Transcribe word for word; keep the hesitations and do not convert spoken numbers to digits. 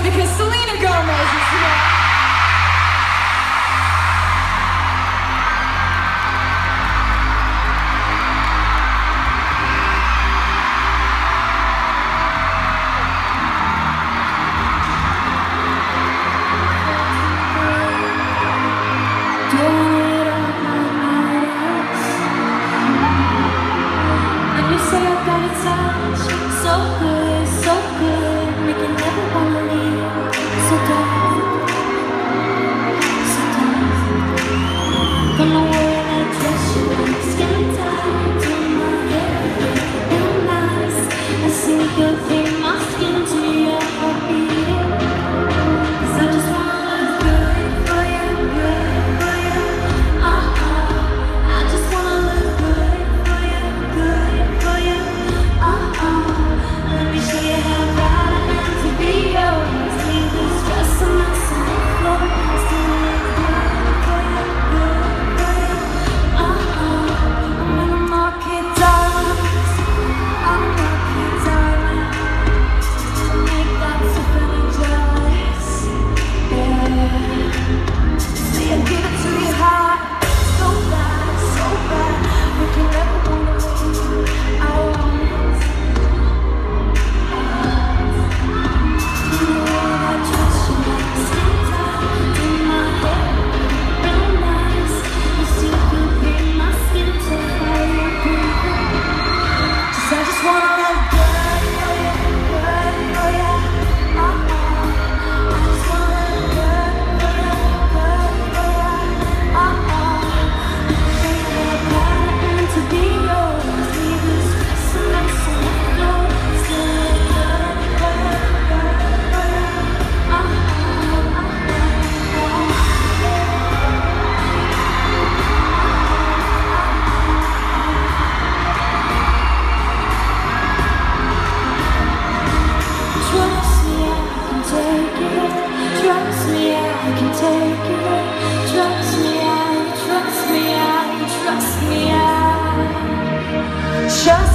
because Selena Gomez is here. So good, so good, make you never wanna leave. So dark, so dark. Gonna wear that dress you like, skin tight, do my hair real nice. I see you feel my skin to your heartbeat. 'Cause I just wanna look good for you, good for you. Uh-uh, I just wanna look good for you, good for you. Uh-uh. Let me show you how proud I am to be yours. Leave this dress a mess on the floor. Still look good for you, good for you. Uh-uh, I'm in a market, darling. I'm a market, darling. Make lots of feeling jealous, yeah. So you give it to your heart, so bad, so bad. We can never wanna leave. I want it. Trust me, I can take it. Trust me, I, trust me, I, trust me, I. Trust